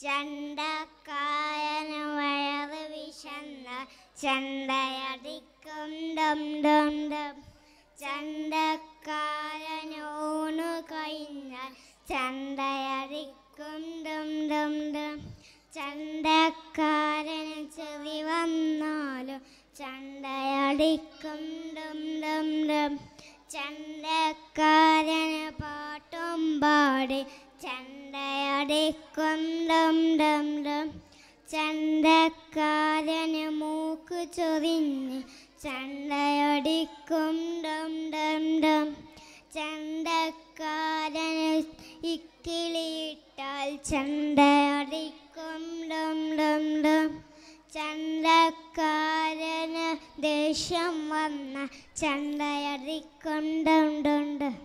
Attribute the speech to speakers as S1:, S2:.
S1: ചണ്ടക്കാരന് വയറ് വിശന്ന ചണ്ടയടിക്കും ഡം ഡം ഡം. ചണ്ടക്കാരന് ഊണു കഴിഞ്ഞാൽ ചണ്ടയടിക്കും ഡം ഡം ഡം. ചണ്ടക്കാരന് ചെവി വന്നാലും ചണ്ടയടിക്കും ഡം ഡം ഡം. ചണ്ടക്കാരന് പാട്ടും പാടി ചണ്ടയടിക്കും ഡം ഡം ഡം. ചണ്ടക്കാരന് മൂക്ക് ചൊറിഞ്ഞ് ചണ്ടയടിക്കും ഡം ഡം ഡം. ചണ്ടക്കാരന് ഇക്കിളിയിട്ടാൽ ചണ്ടയടിക്കും ഡം ഡം ഡം. ചണ്ടക്കാരന് ദേഷ്യം വന്ന ചണ്ടയടിക്കും ഡം ഡം ഡം.